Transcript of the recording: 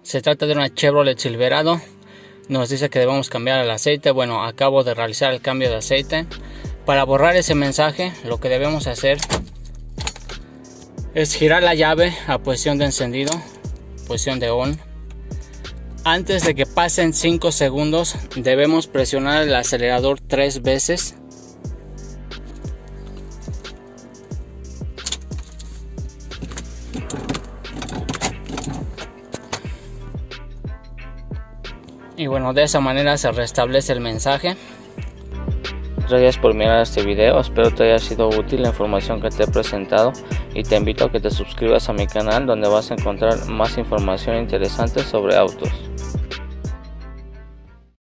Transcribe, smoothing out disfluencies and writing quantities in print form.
Se trata de una Chevrolet Silverado. Nos dice que debemos cambiar el aceite. Bueno, acabo de realizar el cambio de aceite. Para borrar ese mensaje, lo que debemos hacer es girar la llave a posición de encendido, posición de on. Antes de que pasen 5 segundos, debemos presionar el acelerador 3 veces. Y bueno, de esa manera se restablece el mensaje. Gracias por mirar este video, espero te haya sido útil la información que te he presentado y te invito a que te suscribas a mi canal donde vas a encontrar más información interesante sobre autos.